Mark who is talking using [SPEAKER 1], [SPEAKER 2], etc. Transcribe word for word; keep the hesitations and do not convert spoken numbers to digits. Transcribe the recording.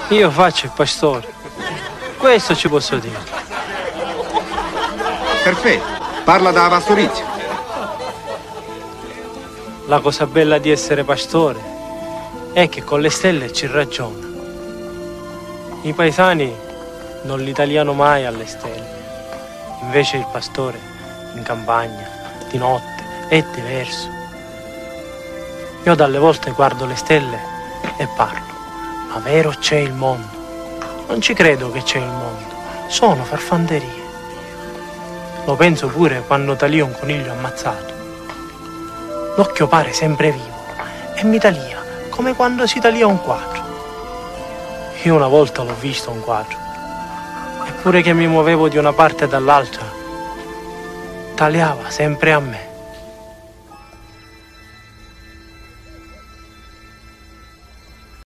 [SPEAKER 1] Io faccio il pastore. Questo ci posso dire.
[SPEAKER 2] Perfetto. Parla da pastorizia.
[SPEAKER 1] La cosa bella di essere pastore è che con le stelle ci ragiona. I paesani non li tagliano mai alle stelle. Invece il pastore in campagna, di notte, è diverso. Io dalle volte guardo le stelle e parlo. Ma vero c'è il mondo? Non ci credo che c'è il mondo. Sono farfanterie. Lo penso pure quando talio un coniglio ammazzato. L'occhio pare sempre vivo e mi talia come quando si talia un quadro. Io una volta l'ho visto un quadro. Eppure che mi muovevo di una parte e dall'altra, taliava sempre a me.